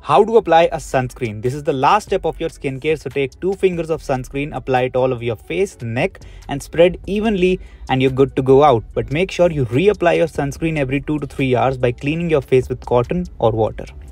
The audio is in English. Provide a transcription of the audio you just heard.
How to apply a sunscreen. This is the last step of your skincare. So take 2 fingers of sunscreen, apply it all over your face, neck, and spread evenly, and you're good to go out. But make sure you reapply your sunscreen every 2 to 3 hours by cleaning your face with cotton or water.